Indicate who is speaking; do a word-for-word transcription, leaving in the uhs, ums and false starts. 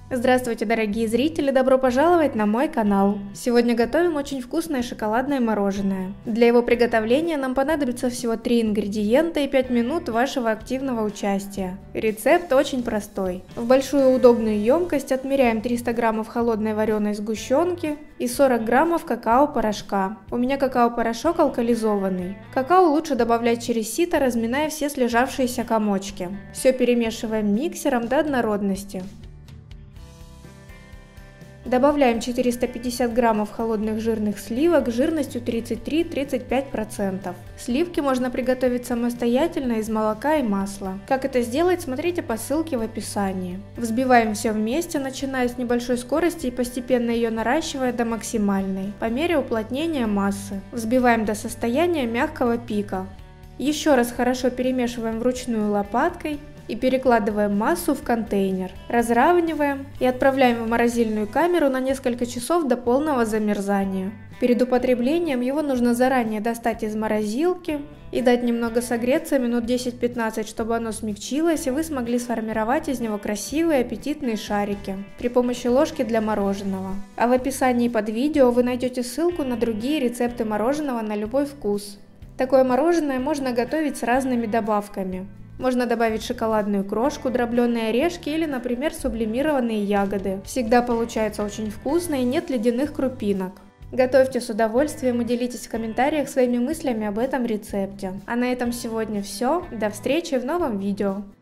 Speaker 1: Здравствуйте, дорогие зрители, добро пожаловать на мой канал. Сегодня готовим очень вкусное шоколадное мороженое. Для его приготовления нам понадобится всего три ингредиента и пять минут вашего активного участия. Рецепт очень простой. В большую удобную емкость отмеряем триста граммов холодной вареной сгущенки и сорок граммов какао-порошка. У меня какао-порошок алкализованный. Какао лучше добавлять через сито, разминая все слежавшиеся комочки. Все перемешиваем миксером до однородности. Добавляем четыреста пятьдесят граммов холодных жирных сливок жирностью тридцать три — тридцать пять процентов. Сливки можно приготовить самостоятельно из молока и масла. Как это сделать, смотрите по ссылке в описании. Взбиваем все вместе, начиная с небольшой скорости и постепенно ее наращивая до максимальной, по мере уплотнения массы. Взбиваем до состояния мягкого пика. Еще раз хорошо перемешиваем вручную лопаткой и перекладываем массу в контейнер, разравниваем и отправляем в морозильную камеру на несколько часов до полного замерзания. Перед употреблением его нужно заранее достать из морозилки и дать немного согреться минут десять-пятнадцать, чтобы оно смягчилось и вы смогли сформировать из него красивые аппетитные шарики при помощи ложки для мороженого. А в описании под видео вы найдете ссылку на другие рецепты мороженого на любой вкус. Такое мороженое можно готовить с разными добавками. Можно добавить шоколадную крошку, дробленые орешки или, например, сублимированные ягоды. Всегда получается очень вкусно и нет ледяных крупинок. Готовьте с удовольствием и делитесь в комментариях своими мыслями об этом рецепте. А на этом сегодня все. До встречи в новом видео.